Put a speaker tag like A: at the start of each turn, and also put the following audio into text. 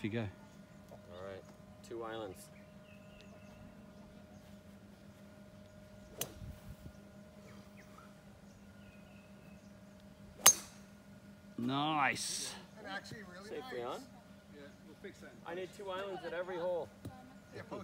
A: off you go.
B: All right, 2 islands.
A: Nice.
C: And actually really
B: Safely
C: nice.
B: on?
C: Yeah, we'll fix that.
B: I need 2 islands at every hole.
C: Yeah, post